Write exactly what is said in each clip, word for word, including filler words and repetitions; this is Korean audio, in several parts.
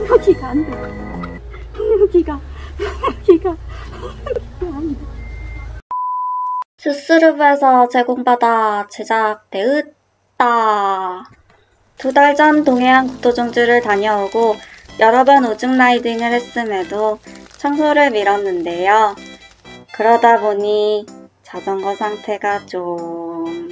여기가 안 돼. 여기가, 여기가 안 돼. 주스룹에서 제공받아 제작되었다. 두 달 전 동해안 국토종주를 다녀오고 여러 번 오줌 라이딩을 했음에도 청소를 미뤘는데요. 그러다 보니 자전거 상태가 좀...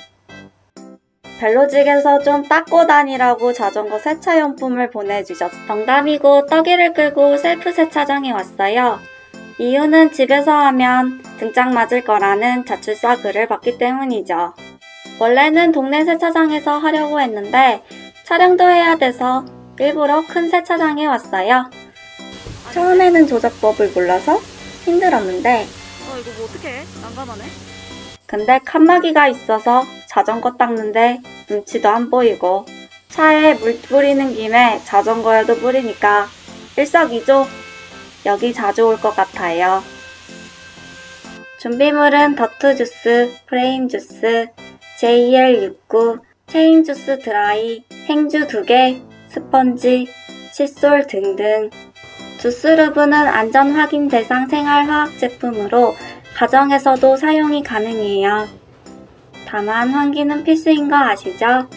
벨로직에서 좀 닦고 다니라고 자전거 세차용품을 보내주셨어. 농담이고 떡이를 끌고 셀프 세차장에 왔어요. 이유는 집에서 하면 등짝 맞을 거라는 자출사 글을 봤기 때문이죠. 원래는 동네 세차장에서 하려고 했는데 촬영도 해야 돼서 일부러 큰 세차장에 왔어요. 처음에는 조작법을 몰라서 힘들었는데 어 이거 뭐 어떡해? 난감하네. 근데 칸막이가 있어서 자전거 닦는데 눈치도 안 보이고 차에 물 뿌리는 김에 자전거에도 뿌리니까 일석이조. 여기 자주 올 것 같아요. 준비물은 더트주스, 프레임주스, 제이엘 육십구, 체인주스 드라이, 행주 두 개, 스펀지, 칫솔 등등. 주스루브는 안전확인 대상 생활화학 제품으로 가정에서도 사용이 가능해요. 다만 환기는 필수인 거 아시죠?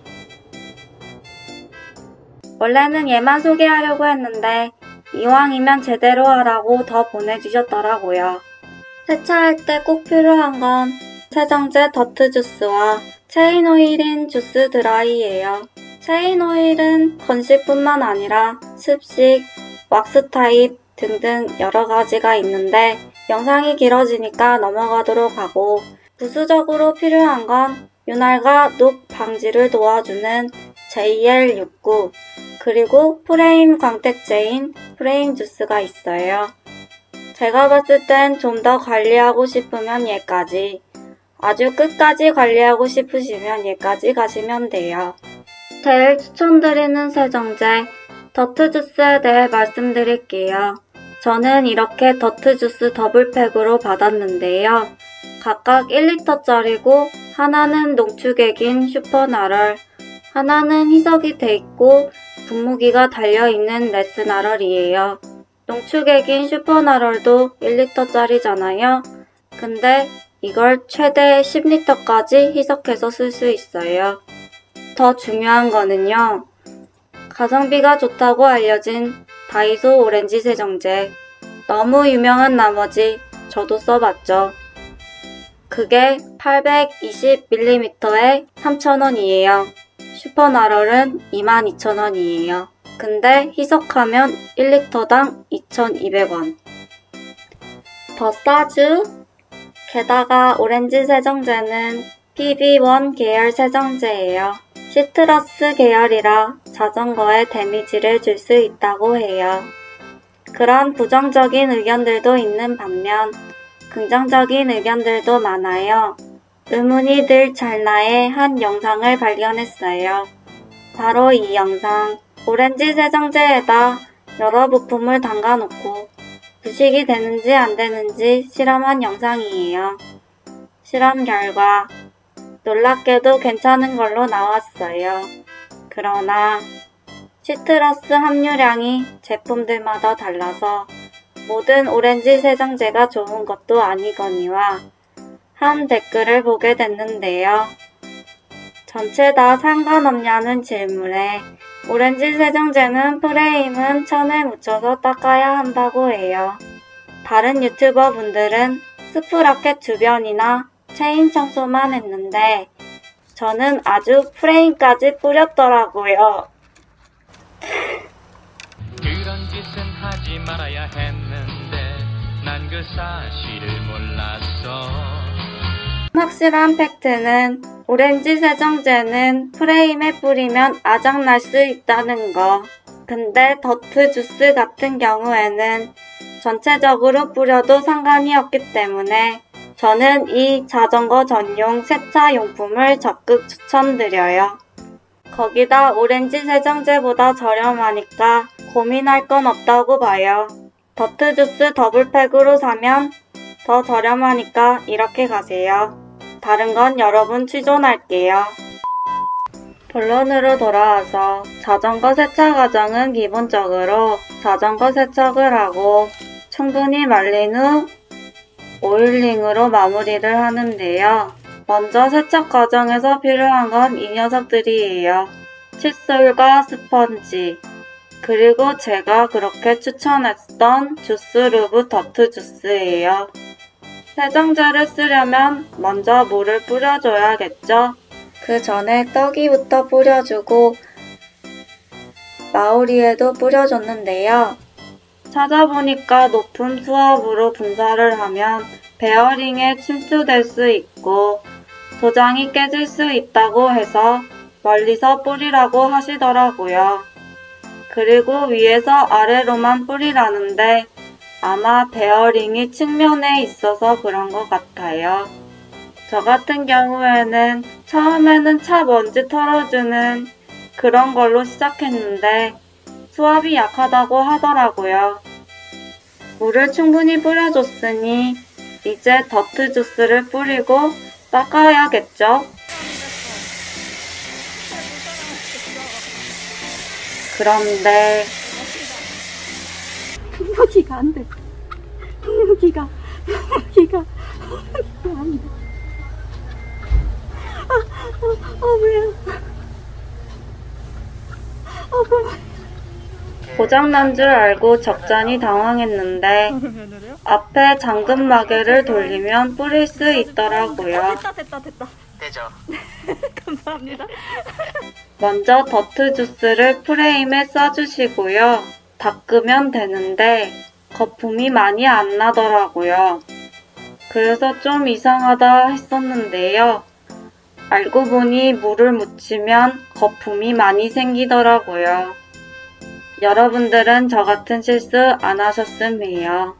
원래는 얘만 소개하려고 했는데 이왕이면 제대로 하라고 더 보내주셨더라고요. 세차할 때 꼭 필요한 건 세정제 더트주스와 체인오일인 주스 드라이예요. 체인오일은 건식뿐만 아니라 습식, 왁스 타입 등등 여러 가지가 있는데 영상이 길어지니까 넘어가도록 하고, 부수적으로 필요한 건 윤활과 녹 방지를 도와주는 제이엘 육십구, 그리고 프레임 광택제인 프레임 주스가 있어요. 제가 봤을 땐 좀 더 관리하고 싶으면 얘까지, 아주 끝까지 관리하고 싶으시면 얘까지 가시면 돼요. 제일 추천드리는 세정제 더트주스에 대해 말씀드릴게요. 저는 이렇게 더트주스 더블팩으로 받았는데요. 각각 일 리터짜리고 하나는 농축액인 슈퍼나럴, 하나는 희석이 돼 있고 분무기가 달려있는 레스나럴이에요. 농축액인 슈퍼나럴도 일 리터짜리잖아요. 근데 이걸 최대 십 리터까지 희석해서 쓸 수 있어요. 더 중요한 거는요. 가성비가 좋다고 알려진 다이소 오렌지 세정제. 너무 유명한 나머지 저도 써봤죠. 그게 팔백이십 밀리리터에 삼천 원이에요. 슈퍼나럴은 이만 이천 원이에요. 근데 희석하면 일 리터당 이천이백 원. 더 싸죠? 게다가 오렌지 세정제는 피비원 계열 세정제예요. 시트러스 계열이라 자전거에 데미지를 줄 수 있다고 해요. 그런 부정적인 의견들도 있는 반면 긍정적인 의견들도 많아요. 의문이 들 찰나에 한 영상을 발견했어요. 바로 이 영상. 오렌지 세정제에다 여러 부품을 담가놓고 부식이 되는지 안 되는지 실험한 영상이에요. 실험 결과 놀랍게도 괜찮은 걸로 나왔어요. 그러나 시트러스 함유량이 제품들마다 달라서 모든 오렌지 세정제가 좋은 것도 아니거니와 한 댓글을 보게 됐는데요. 전체 다 상관없냐는 질문에 오렌지 세정제는 프레임은 천에 묻혀서 닦아야 한다고 해요. 다른 유튜버 분들은 스프라켓 주변이나 체인 청소만 했는데 저는 아주 프레임까지 뿌렸더라고요. 그런 짓은 하지 말아야 했는데 난 그 사실을 몰랐어. 확실한 팩트는 오렌지 세정제는 프레임에 뿌리면 아작날 수 있다는 거. 근데 더트 주스 같은 경우에는 전체적으로 뿌려도 상관이 없기 때문에 저는 이 자전거 전용 세차 용품을 적극 추천드려요. 거기다 오렌지 세정제보다 저렴하니까 고민할 건 없다고 봐요. 더트주스 더블팩으로 사면 더 저렴하니까 이렇게 가세요. 다른 건 여러분 취존할게요. 본론으로 돌아와서 자전거 세차 과정은 기본적으로 자전거 세척을 하고 충분히 말린 후 오일링으로 마무리를 하는데요. 먼저 세척 과정에서 필요한 건 이 녀석들이에요. 칫솔과 스펀지, 그리고 제가 그렇게 추천했던 주스루브 더트 주스예요. 세정제를 쓰려면 먼저 물을 뿌려줘야겠죠. 그 전에 떡이부터 뿌려주고 마우리에도 뿌려줬는데요. 찾아보니까 높은 수압으로 분사를 하면 베어링에 침투될 수 있고 도장이 깨질 수 있다고 해서 멀리서 뿌리라고 하시더라고요. 그리고 위에서 아래로만 뿌리라는데 아마 베어링이 측면에 있어서 그런 것 같아요. 저 같은 경우에는 처음에는 차 먼지 털어주는 그런 걸로 시작했는데 수압이 약하다고 하더라고요. 물을 충분히 뿌려줬으니 이제 더트 주스를 뿌리고 닦아야겠죠? 그런데 여기가 안 돼. 여기가 여기가 안 돼. 아, 아, 아 왜요? 아, 왜? 고장난 줄 알고 적잖이 당황했는데 앞에 잠금 마개를 돌리면 뿌릴 수 있더라고요. 됐다 됐다 됐다. 되죠. 감사합니다. 먼저 더트 주스를 프레임에 쏴주시고요. 닦으면 되는데 거품이 많이 안 나더라고요. 그래서 좀 이상하다 했었는데요. 알고 보니 물을 묻히면 거품이 많이 생기더라고요. 여러분들은 저 같은 실수 안 하셨음 해요.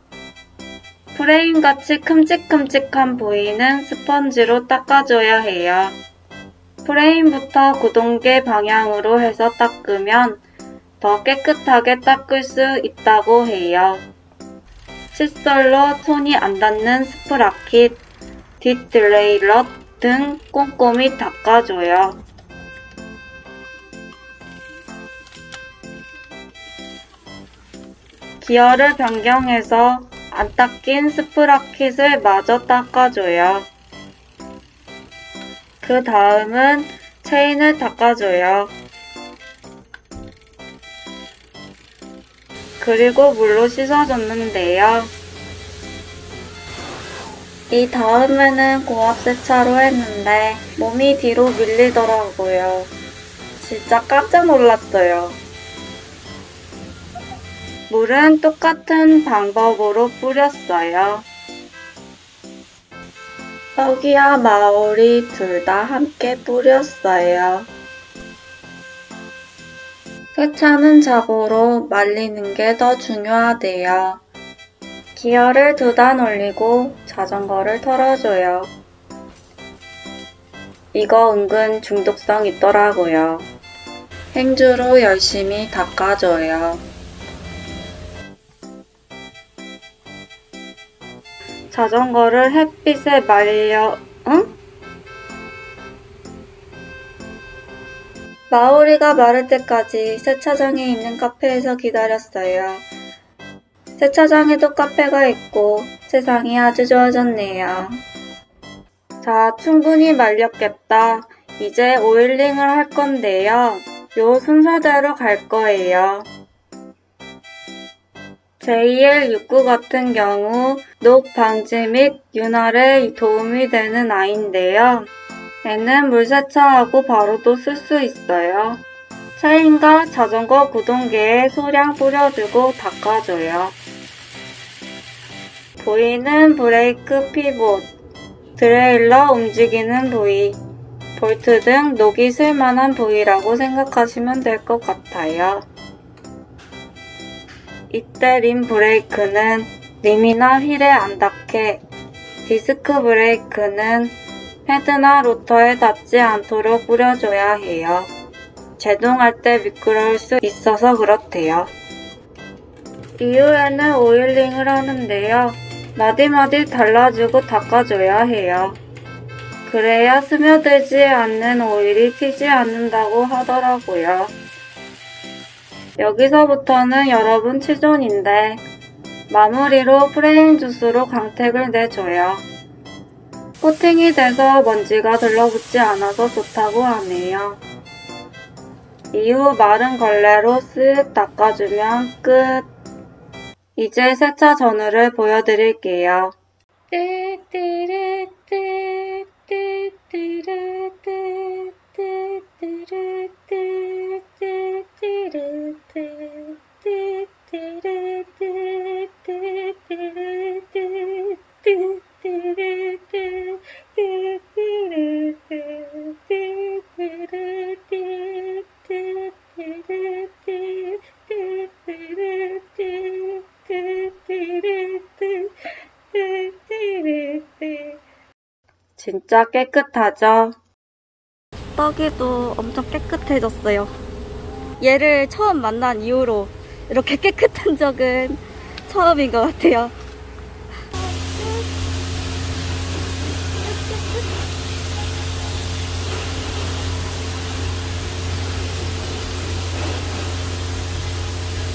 프레임같이 큼직큼직한 부위는 스펀지로 닦아줘야 해요. 프레임부터 구동계 방향으로 해서 닦으면 더 깨끗하게 닦을 수 있다고 해요. 칫솔로 손이 안 닿는 스프라킷, 뒷드레일럿 등 꼼꼼히 닦아줘요. 기어를 변경해서 안 닦인 스프라킷을 마저 닦아줘요. 그 다음은 체인을 닦아줘요. 그리고 물로 씻어줬는데요. 이 다음에는 고압 세차로 했는데 몸이 뒤로 밀리더라고요. 진짜 깜짝 놀랐어요. 물은 똑같은 방법으로 뿌렸어요. 떡이와 마오리 둘 다 함께 뿌렸어요. 세차는 자고로 말리는 게 더 중요하대요. 기어를 두 단 올리고 자전거를 털어줘요. 이거 은근 중독성 있더라고요. 행주로 열심히 닦아줘요. 자전거를 햇빛에 말려, 응? 마오리가 마를 때까지 세차장에 있는 카페에서 기다렸어요. 세차장에도 카페가 있고 세상이 아주 좋아졌네요. 자, 충분히 말렸겠다. 이제 오일링을 할 건데요. 요 순서대로 갈 거예요. 제이엘 육십구 같은 경우 녹 방지 및 윤활에 도움이 되는 아이인데요. 얘는 물세차하고 바로도 쓸 수 있어요. 체인과 자전거 구동계에 소량 뿌려주고 닦아줘요. 부위는 브레이크 피봇, 드레일러 움직이는 부위, 볼트 등 녹이 쓸만한 부위라고 생각하시면 될 것 같아요. 이때 림 브레이크는 림이나 휠에 안 닿게, 디스크 브레이크는 헤드나 로터에 닿지 않도록 뿌려줘야 해요. 제동할 때 미끄러울 수 있어서 그렇대요. 이후에는 오일링을 하는데요. 마디마디 달라주고 닦아줘야 해요. 그래야 스며들지 않는 오일이 튀지 않는다고 하더라고요. 여기서부터는 여러분 치존인데 마무리로 프레임 주스로 광택을 내줘요. 코팅이 돼서 먼지가 들러붙지 않아서 좋다고 하네요. 이후 마른 걸레로 쓱 닦아주면 끝! 이제 세차 전후를 보여드릴게요. 진짜 깨끗하죠? 떡이도 엄청 깨끗해졌어요. 얘를 처음 만난 이후로 이렇게 깨끗한 적은 처음인 것 같아요.